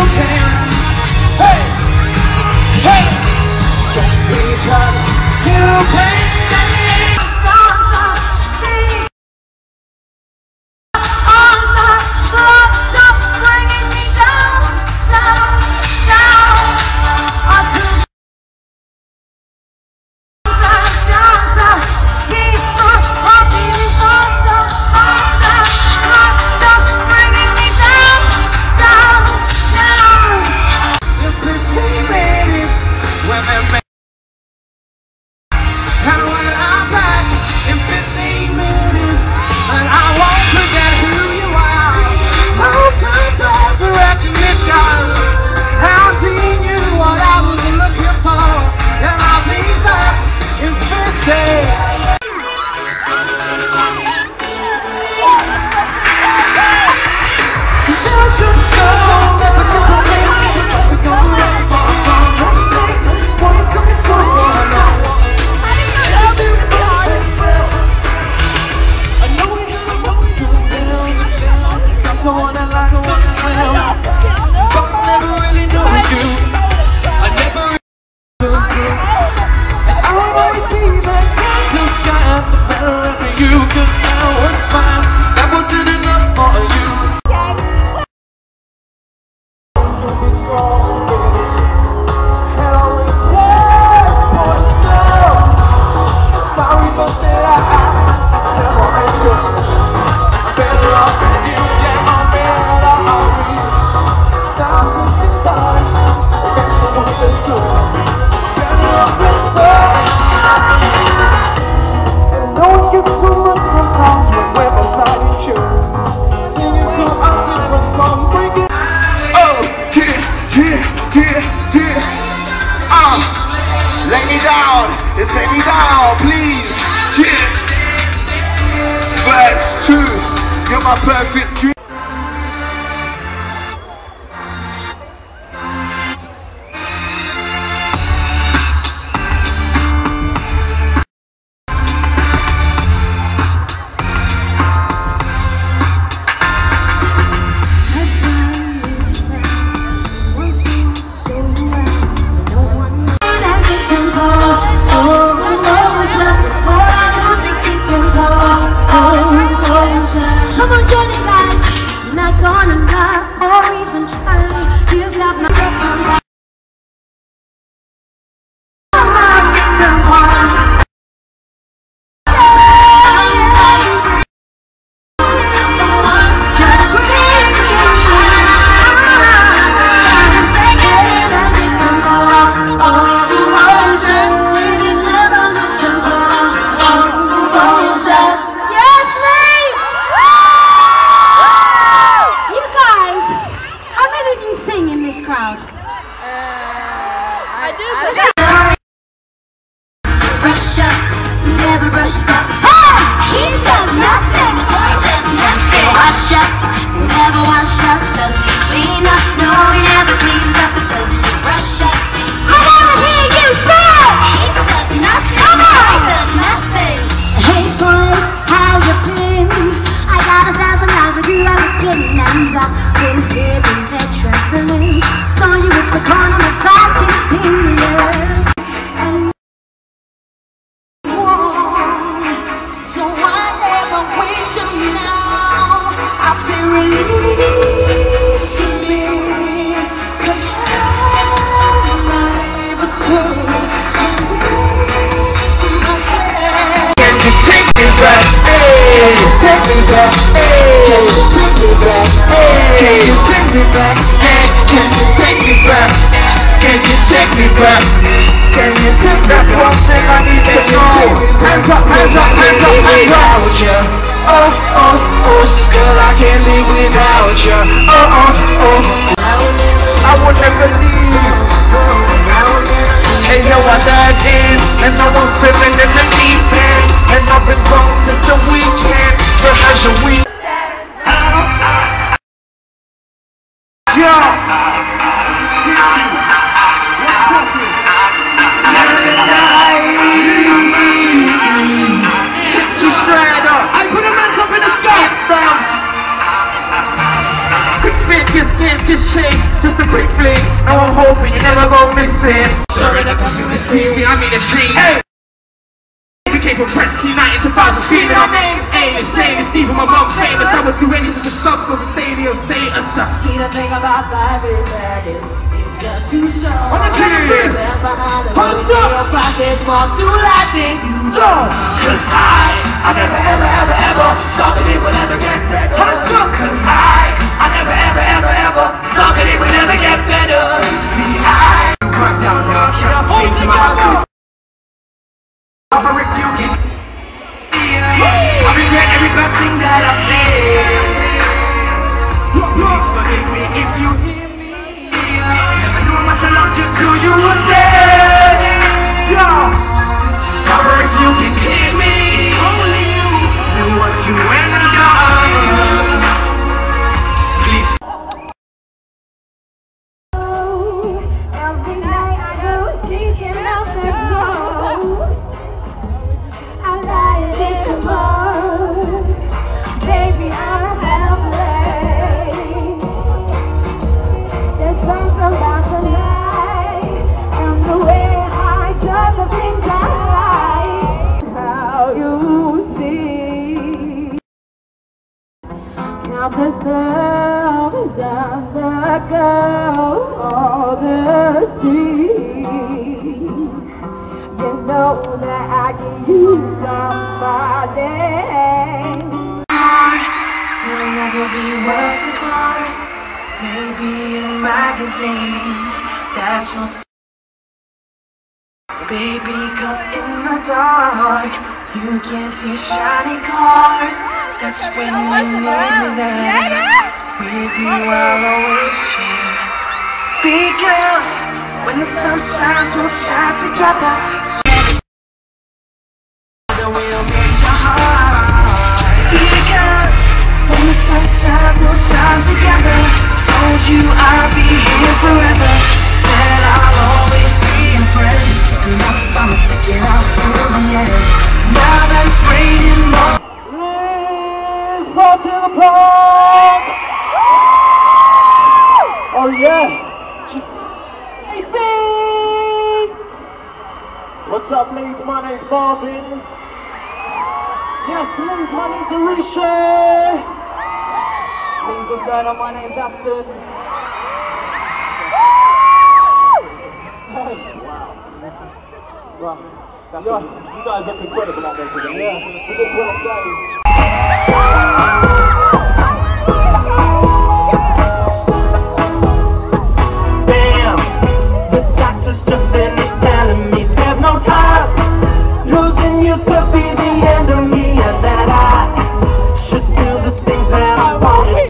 Just let me down, please. Yeah. But it's true. You're my perfect dream. Just to break movie, I mean a change. Hey. We came from Preston United to Bextor, screaming our name. Hey, it's plain, it's Steve, my mom's famous. I would do anything for subs for the stadium status. See, the thing about life is that it's just too short. On the kid! Hold up! Pockets more too lasting. Cause I never ever thought that it would ever get better. Hold up! Cause I never ever thought that it would ever get better. I crack down your shop, shake to my house. I regret every bad thing that I've said. Please forgive me if you hear me. Never knew how much I loved you till you were dead. However, if you can hear me, only you knew what you went and done. Please. Every night I go thinking of the goal. I lie in the morning, baby, I'm helpless. There's something about the night and the way I touch the things I like. How you see now the sun down the girl all the sea. You know that I can use somebody. We'll never be worlds apart. Maybe in magazines, that's no baby, cause in the dark you can't see shiny cars. That's when you need me there. Baby, I'll always see. Because when the sun shines, we'll shine together. We'll make your heart. Because when the sun shines, we'll shine together. Told you I'll be here forever. Said I'll always be your friend. Do not promise to get out till the end. Now that it's raining more. Let's go to the park. Oh yeah. What's up, Leeds? My name's Marvin. Yes, Leeds, my name's Alesha. Leeds, what's going on? My name's Preston. Wow. Well, you guys look incredible out there today. Yeah, you did what I'm saying. The doctor's just finished telling me there's no time. Losing you could be